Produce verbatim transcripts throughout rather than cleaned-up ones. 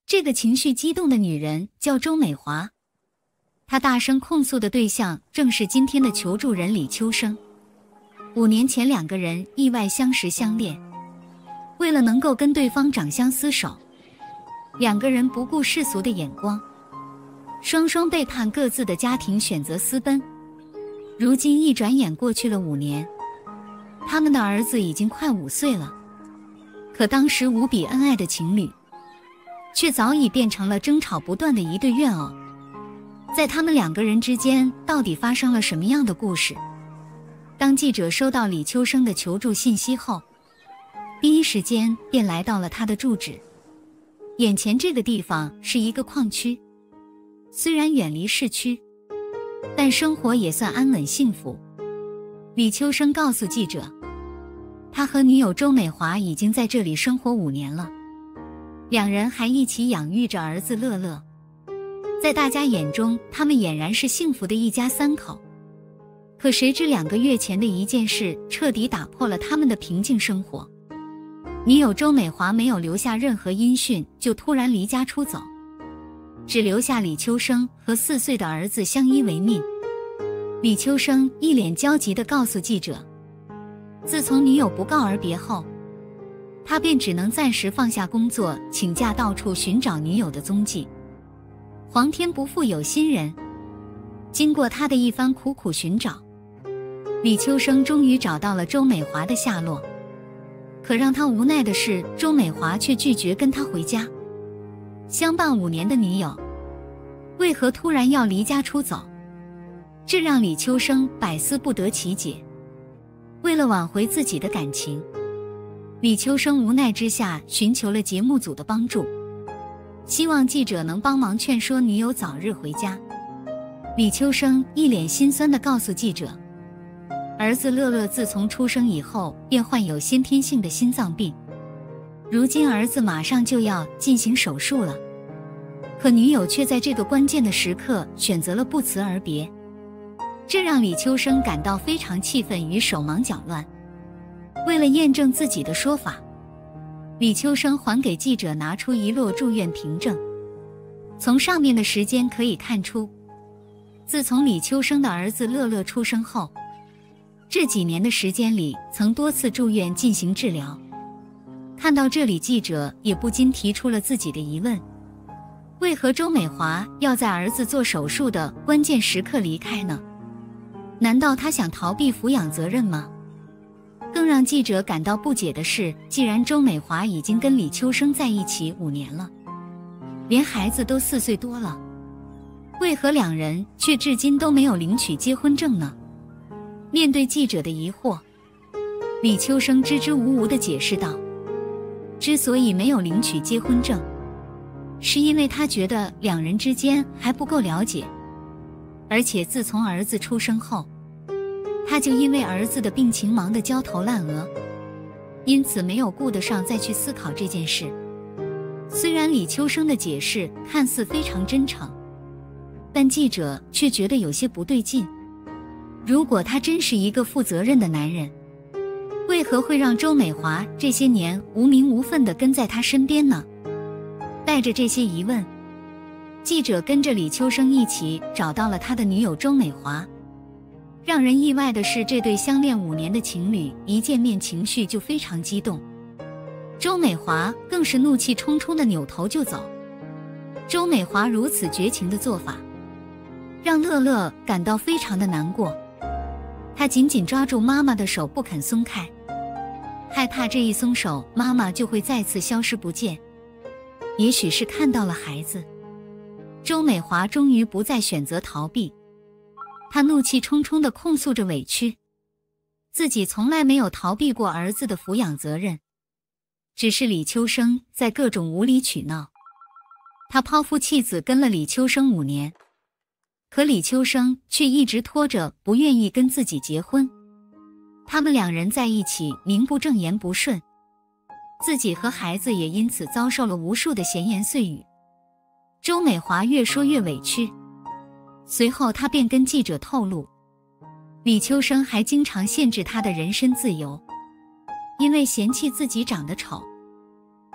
这个情绪激动的女人叫周美华，她大声控诉的对象正是今天的求助人李秋生。五年前，两个人意外相识相恋，为了能够跟对方长相厮守，两个人不顾世俗的眼光，双双背叛各自的家庭，选择私奔。如今一转眼过去了五年，他们的儿子已经快五岁了。可当时无比恩爱的情侣，却早已变成了争吵不断的一对怨偶。在他们两个人之间，到底发生了什么样的故事？当记者收到李秋生的求助信息后，第一时间便来到了他的住址。眼前这个地方是一个矿区，虽然远离市区，但生活也算安稳幸福。李秋生告诉记者，他和女友周美华已经在这里生活五年了，两人还一起养育着儿子乐乐。在大家眼中，他们俨然是幸福的一家三口。可谁知两个月前的一件事彻底打破了他们的平静生活。女友周美华没有留下任何音讯，就突然离家出走，只留下李秋生和四岁的儿子相依为命。李秋生一脸焦急地告诉记者，自从女友不告而别后，他便只能暂时放下工作，请假到处寻找女友的踪迹。皇天不负有心人，经过他的一番苦苦寻找，李秋生终于找到了周美华的下落。可让他无奈的是，周美华却拒绝跟他回家。相伴五年的女友，为何突然要离家出走？这让李秋生百思不得其解。为了挽回自己的感情，李秋生无奈之下寻求了节目组的帮助，希望记者能帮忙劝说女友早日回家。李秋生一脸心酸地告诉记者，儿子乐乐自从出生以后便患有先天性的心脏病，如今儿子马上就要进行手术了，可女友却在这个关键的时刻选择了不辞而别。这让李秋生感到非常气愤与手忙脚乱。为了验证自己的说法，李秋生还给记者拿出一摞住院凭证。从上面的时间可以看出，自从李秋生的儿子乐乐出生后，这几年的时间里曾多次住院进行治疗。看到这里，记者也不禁提出了自己的疑问，为何周美华要在儿子做手术的关键时刻离开呢？难道她想逃避抚养责任吗？更让记者感到不解的是，既然周美华已经跟李秋生在一起五年了，连孩子都四岁多了，为何两人却至今都没有领取结婚证呢？面对记者的疑惑，李秋生支支吾吾地解释道，之所以没有领取结婚证，是因为他觉得两人之间还不够了解，而且自从儿子出生后，他就因为儿子的病情忙得焦头烂额，因此没有顾得上再去思考这件事。虽然李秋生的解释看似非常真诚，但记者却觉得有些不对劲。如果他真是一个负责任的男人，为何会让周美华这些年无名无分地跟在他身边呢？带着这些疑问，记者跟着李秋生一起找到了他的女友周美华。让人意外的是，这对相恋五年的情侣一见面情绪就非常激动，周美华更是怒气冲冲地扭头就走。周美华如此绝情的做法，让乐乐感到非常的难过，他紧紧抓住妈妈的手不肯松开，害怕这一松手，妈妈就会再次消失不见。也许是看到了孩子，周美华终于不再选择逃避，她怒气冲冲地控诉着委屈，自己从来没有逃避过儿子的抚养责任，只是李秋生在各种无理取闹。他抛夫弃子跟了李秋生五年，可李秋生却一直拖着不愿意跟自己结婚。他们两人在一起名不正言不顺，自己和孩子也因此遭受了无数的闲言碎语。周美华越说越委屈，随后她便跟记者透露，李秋生还经常限制她的人身自由，因为嫌弃自己长得丑，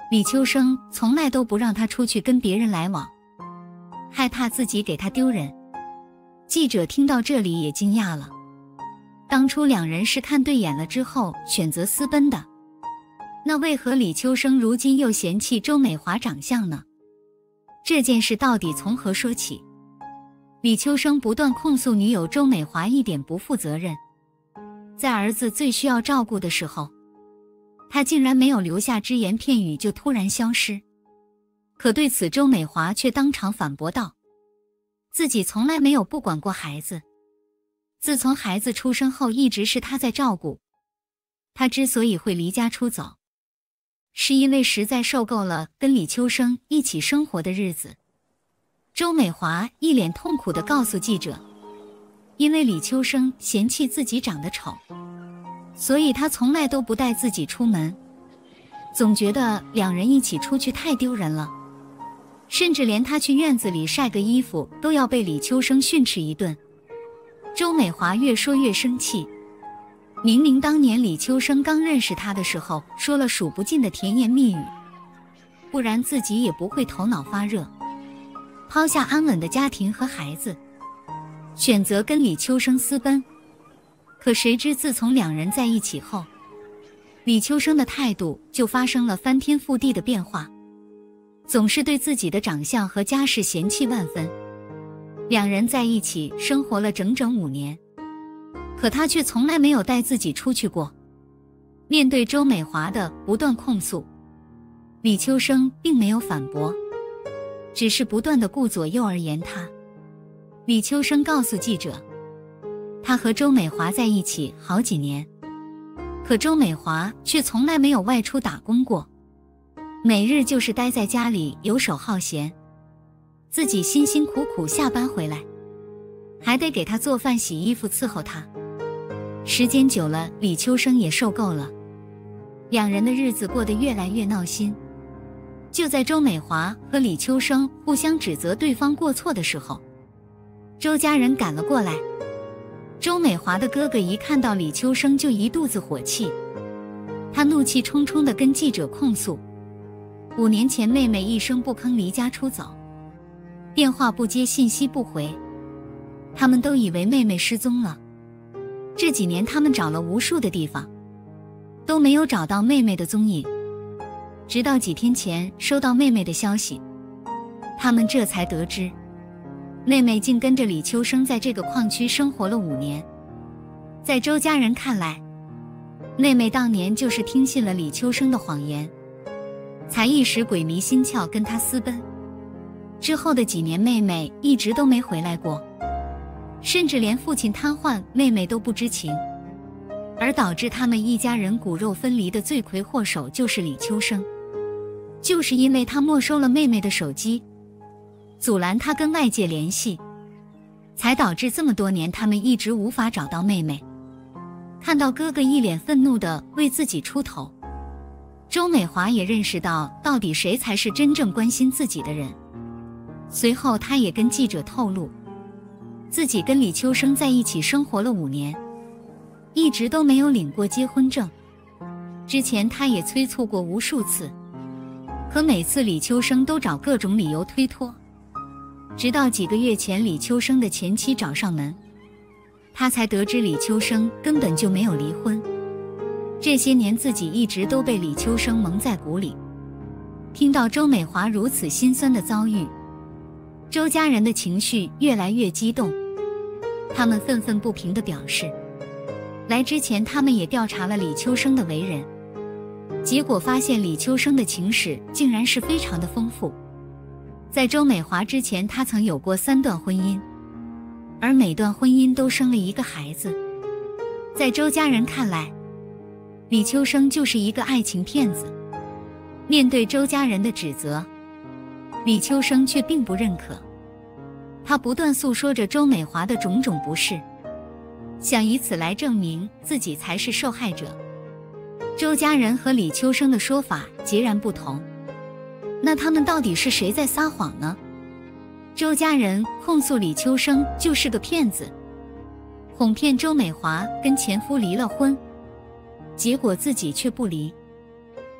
李秋生从来都不让他出去跟别人来往，害怕自己给他丢人。记者听到这里也惊讶了，当初两人是看对眼了之后选择私奔的，那为何李秋生如今又嫌弃周美华长相呢？这件事到底从何说起？李秋生不断控诉女友周美华一点不负责任，在儿子最需要照顾的时候，他竟然没有留下只言片语就突然消失。可对此周美华却当场反驳道，自己从来没有不管过孩子，自从孩子出生后一直是他在照顾。他之所以会离家出走，是因为实在受够了跟李秋生一起生活的日子。周美华一脸痛苦地告诉记者，因为李秋生嫌弃自己长得丑，所以他从来都不带自己出门，总觉得两人一起出去太丢人了，甚至连他去院子里晒个衣服都要被李秋生训斥一顿。周美华越说越生气，明明当年李秋生刚认识他的时候说了数不尽的甜言蜜语，不然自己也不会头脑发热，抛下安稳的家庭和孩子，选择跟李秋生私奔。可谁知自从两人在一起后，李秋生的态度就发生了翻天覆地的变化，总是对自己的长相和家世嫌弃万分。两人在一起生活了整整五年，可他却从来没有带自己出去过。面对周美华的不断控诉，李秋生并没有反驳，只是不断地顾左右而言他。李秋生告诉记者，他和周美华在一起好几年，可周美华却从来没有外出打工过，每日就是待在家里游手好闲，自己辛辛苦苦下班回来，还得给他做饭洗衣服伺候他。时间久了，李秋生也受够了，两人的日子过得越来越闹心。就在周美华和李秋生互相指责对方过错的时候，周家人赶了过来。周美华的哥哥一看到李秋生就一肚子火气，他怒气冲冲地跟记者控诉，五年前妹妹一声不吭离家出走，电话不接，信息不回，他们都以为妹妹失踪了。这几年他们找了无数的地方，都没有找到妹妹的踪影，直到几天前收到妹妹的消息，他们这才得知，妹妹竟跟着李秋生在这个矿区生活了五年。在周家人看来，妹妹当年就是听信了李秋生的谎言，才一时鬼迷心窍跟他私奔。之后的几年，妹妹一直都没回来过，甚至连父亲瘫痪，妹妹都不知情。而导致他们一家人骨肉分离的罪魁祸首就是李秋生，就是因为他没收了妹妹的手机，阻拦他跟外界联系，才导致这么多年他们一直无法找到妹妹。看到哥哥一脸愤怒地为自己出头，周美华也认识到到底谁才是真正关心自己的人。随后她也跟记者透露，自己跟李秋生在一起生活了五年，一直都没有领过结婚证。之前她也催促过无数次，可每次李秋生都找各种理由推脱。直到几个月前，李秋生的前妻找上门，他才得知李秋生根本就没有离婚。这些年自己一直都被李秋生蒙在鼓里。听到周美华如此心酸的遭遇，周家人的情绪越来越激动，他们愤愤不平地表示，来之前他们也调查了李秋生的为人，结果发现李秋生的情史竟然是非常的丰富。在周美华之前，他曾有过三段婚姻，而每段婚姻都生了一个孩子。在周家人看来，李秋生就是一个爱情骗子。面对周家人的指责，李秋生却并不认可，他不断诉说着周美华的种种不是，想以此来证明自己才是受害者。周家人和李秋生的说法截然不同，那他们到底是谁在撒谎呢？周家人控诉李秋生就是个骗子，哄骗周美华跟前夫离了婚，结果自己却不离。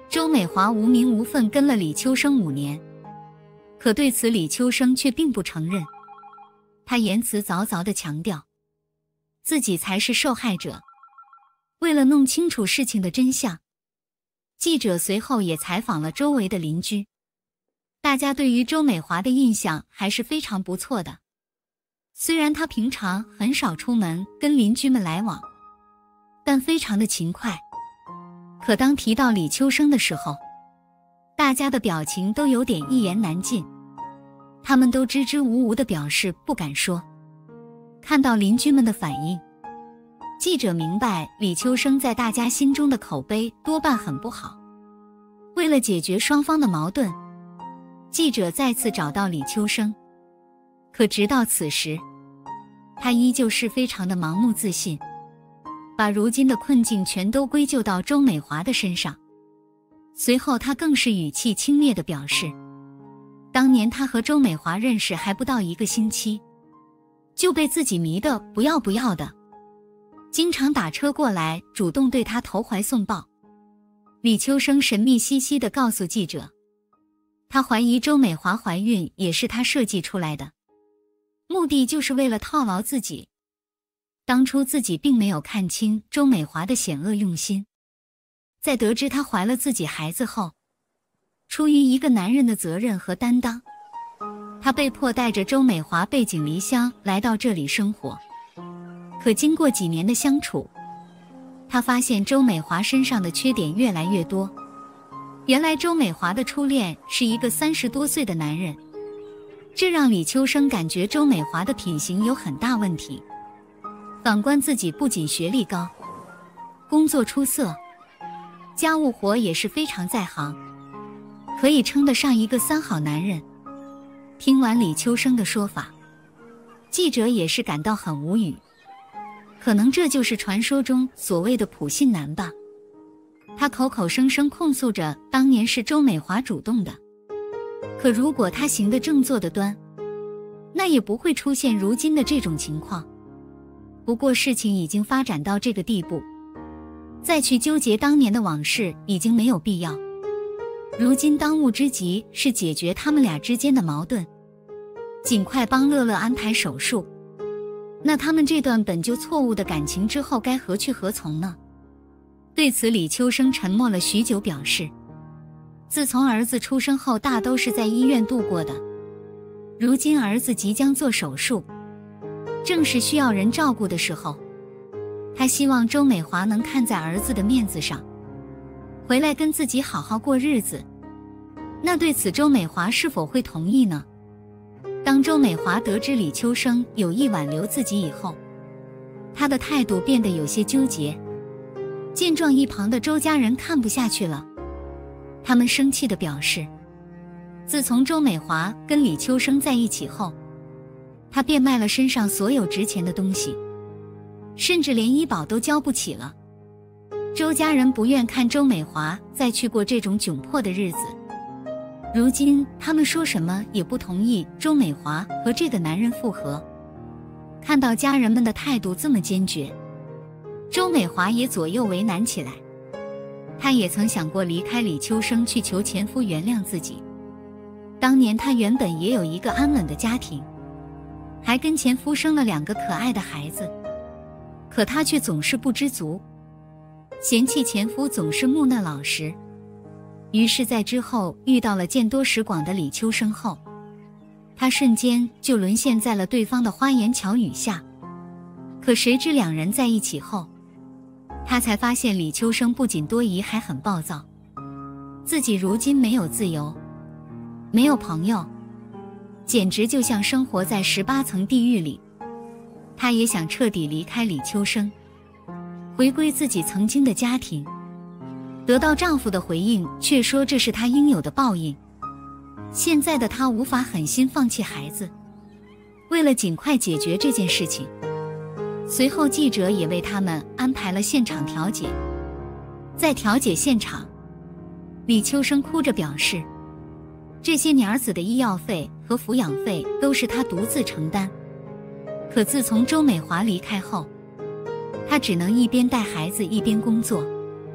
周美华无名无分跟了李秋生五年，可对此李秋生却并不承认。他言辞凿凿地强调，自己才是受害者。为了弄清楚事情的真相，记者随后也采访了周围的邻居。大家对于周美华的印象还是非常不错的，虽然她平常很少出门跟邻居们来往，但非常的勤快。可当提到李秋生的时候，大家的表情都有点一言难尽，他们都支支吾吾地表示不敢说。看到邻居们的反应，记者明白李秋生在大家心中的口碑多半很不好。为了解决双方的矛盾，记者再次找到李秋生，可直到此时，他依旧是非常的盲目自信，把如今的困境全都归咎到周美华的身上。随后他更是语气轻蔑地表示，当年他和周美华认识还不到一个星期，就被自己迷得不要不要的，经常打车过来，主动对他投怀送抱。李秋生神秘兮兮地告诉记者，他怀疑周美华怀孕也是他设计出来的，目的就是为了套牢自己。当初自己并没有看清周美华的险恶用心，在得知她怀了自己孩子后，出于一个男人的责任和担当，他被迫带着周美华背井离乡来到这里生活。可经过几年的相处，他发现周美华身上的缺点越来越多。原来周美华的初恋是一个三十多岁的男人，这让李秋生感觉周美华的品行有很大问题。反观自己，不仅学历高，工作出色，家务活也是非常在行，可以称得上一个三好男人。听完李秋生的说法，记者也是感到很无语。可能这就是传说中所谓的普信男吧。他口口声声控诉着当年是周美华主动的，可如果他行得正坐得端，那也不会出现如今的这种情况。不过事情已经发展到这个地步，再去纠结当年的往事已经没有必要。如今当务之急是解决他们俩之间的矛盾，尽快帮乐乐安排手术。那他们这段本就错误的感情之后该何去何从呢？对此李秋生沉默了许久，表示自从儿子出生后大都是在医院度过的，如今儿子即将做手术，正是需要人照顾的时候，他希望周美华能看在儿子的面子上，回来跟自己好好过日子。那对此周美华是否会同意呢？当周美华得知李秋生有意挽留自己以后，她的态度变得有些纠结。见状，一旁的周家人看不下去了，他们生气地表示，自从周美华跟李秋生在一起后，她变卖了身上所有值钱的东西，甚至连医保都交不起了。周家人不愿看周美华再去过这种窘迫的日子，如今他们说什么也不同意周美华和这个男人复合。看到家人们的态度这么坚决，周美华也左右为难起来。她也曾想过离开李秋生去求前夫原谅自己，当年她原本也有一个安稳的家庭，还跟前夫生了两个可爱的孩子，可她却总是不知足，嫌弃前夫总是木讷老实。于是在之后遇到了见多识广的李秋生后，她瞬间就沦陷在了对方的花言巧语下。可谁知两人在一起后，她才发现李秋生不仅多疑，还很暴躁。自己如今没有自由，没有朋友，简直就像生活在十八层地狱里。她也想彻底离开李秋生，回归自己曾经的家庭。得到丈夫的回应，却说这是她应有的报应。现在的她无法狠心放弃孩子，为了尽快解决这件事情，随后记者也为他们安排了现场调解。在调解现场，李秋生哭着表示，这些年儿子的医药费和抚养费都是他独自承担，可自从周美华离开后，他只能一边带孩子一边工作，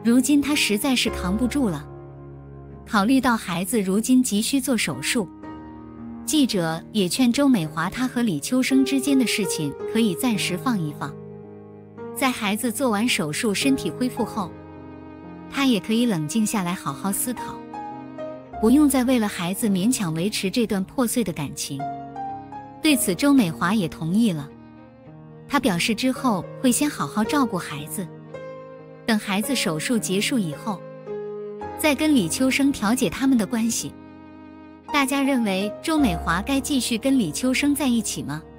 如今她实在是扛不住了。考虑到孩子如今急需做手术，记者也劝周美华，她和李秋生之间的事情可以暂时放一放，在孩子做完手术、身体恢复后，她也可以冷静下来，好好思考，不用再为了孩子勉强维持这段破碎的感情。对此，周美华也同意了。她表示之后会先好好照顾孩子，等孩子手术结束以后，再跟李秋生调解他们的关系。大家认为周美华该继续跟李秋生在一起吗？